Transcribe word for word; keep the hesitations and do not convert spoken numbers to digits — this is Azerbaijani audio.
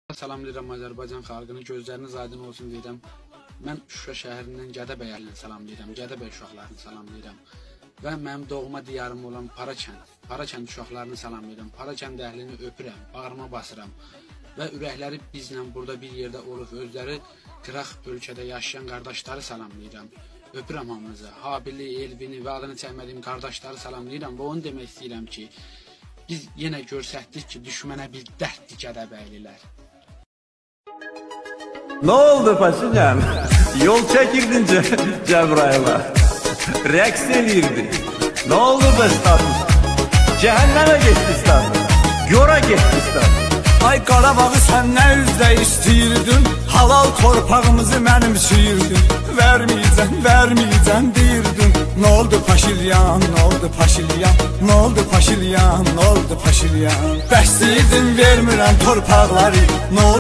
Salamlayıram Azərbaycan xalqının, gözləriniz aydın olsun deyirəm. Mən Şuşa şəhərindən Gədəbəy əhlini salamlayıram, Gədəbəy uşaqlarını salamlayıram. Və mənim doğma diyarım olan Parakənd, Parakənd uşaqlarını salamlayıram. Parakənd əhlini öpürəm, bağrıma basıram. Və ürəkləri bizlə burada bir yerdə olub, özləri qıraq ölkədə yaşayan qardaşları salamlayıram. Öpürəm hamınızı, Habili, Elvini və adını çəkmədiyim qardaşları salamlayıram. Və onu demək istəyirəm ki, biz yenə görsətdik ki, düşmənə bir dərddir Gədəbəylilər. Ne oldu Paşinyan? Yol çekirdin Ce Cebrail'a. Reks elirdi. Ne oldu be status? Cehenneme geçti status. Yora geçti status. Ay Qarabağı sən nə üzlə istəyirdin? Halal torpağımızı mənimsiyirdin. Verməyəcəm, verməyəcəm deyirdin. Nə oldu Paşilyan, nə oldu Paşilyan? Nə oldu Paşilyan, nə oldu Paşilyan? Bəs deyirdin vermirəm torpaqları. Nə oldu?